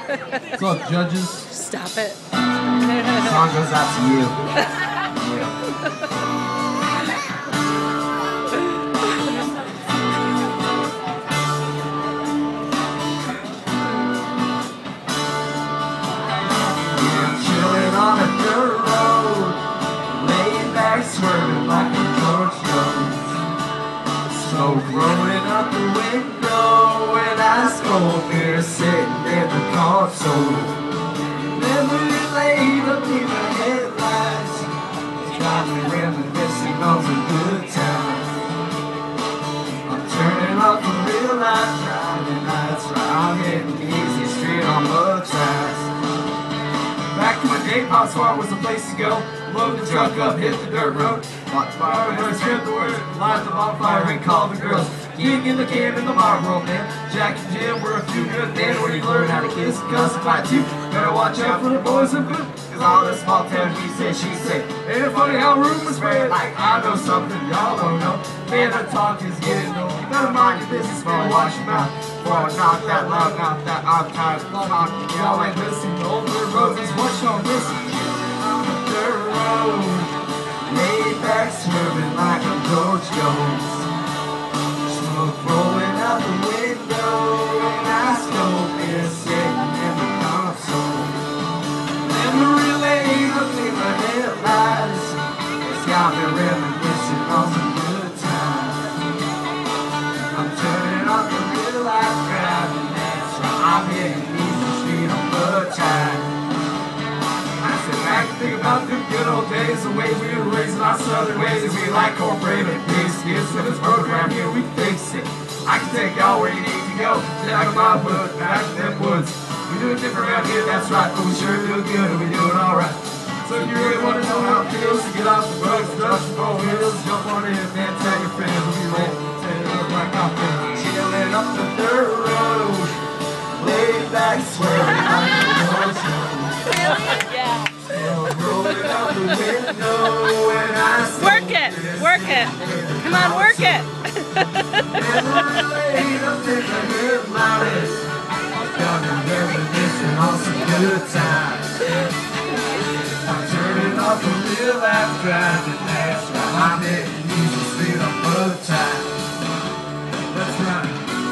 What's up, judges? Stop it. The song goes out to you. Chilling on a dirt road, laid back swerving like a torch goes. Smoke rolling out the window, and ice cold beer sitting in the console. Memory laid up in the headlights, it's got me reminiscing on some good times. I'm turning off the real life driving lights, right? I'm hitting easy street on mud tracks. Back in my day, Pop Smart was the place to go. Load the truck up, hit the dirt road. Watch the fireworks, spread the word, light the bonfire and call the girls. Gig in the can in the bar world, man. Jack and Jim were a few good men where you learn how to kiss, cuss, and fight too. Better watch out for the boys and boot, cause all this small town he said, she said. Ain't it funny how rumors spread? Like I know something y'all don't know. Man, the talk is getting old. You better mind your business, man. Watch your mouth. Before I knock that loud mouth that I'm tired of talking. Y'all ain't listening. Old dirt roads is what y'all missing. On the dirt road, laid back swerving like a coach goes. Smoke rolling out the window, and ice cold beer sitting in the console. Memory laid up in my headlights, it's got me reminiscing on some good times. I'm turning off the real life driving, that's right. I'm hitting easy street on mud time. I sit back and think about the good old days, the way we were raising our southern ways. We like cornbread and biscuits, and this program here we fix it. I can take y'all where you need to go. Down my wood, back in them woods. We do it different around here, that's right, but we sure do it good and we do it alright. So if you really want to know how it feels to get off the bugs, dust and four wheels, jump on in, man, tell your friends, we'll be ready to tell you like I'm feeling. Chilling up the dirt road, laid back swerving like a horse goes. Yeah. Rolling out the window and I Work it. Work it. Come on, work it. Memory laid up in the headlights, got me reminiscing on some good times. I'm turning off the real life driving, that's right. I'm hitting easy street on mud time. That's right.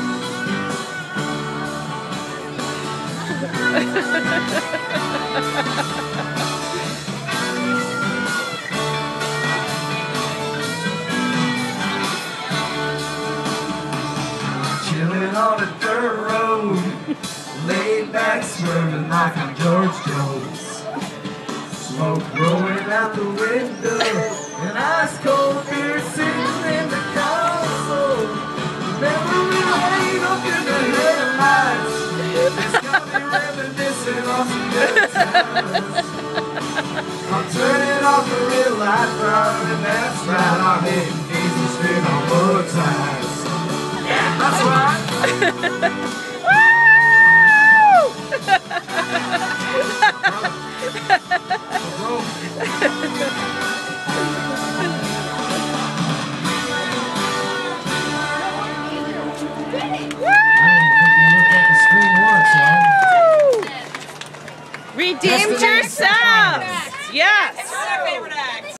Chilling on a dirt road, laid back swerving like I'm George Jones. Smoke rolling out the window, and ice cold beer sitting in the console. Memory laid up in the headlights, it's got me reminiscing on some good times. I'm turning off the real life driving, that's right. I'm hitting easy street on mud tires. Yeah, that's right. Redeemed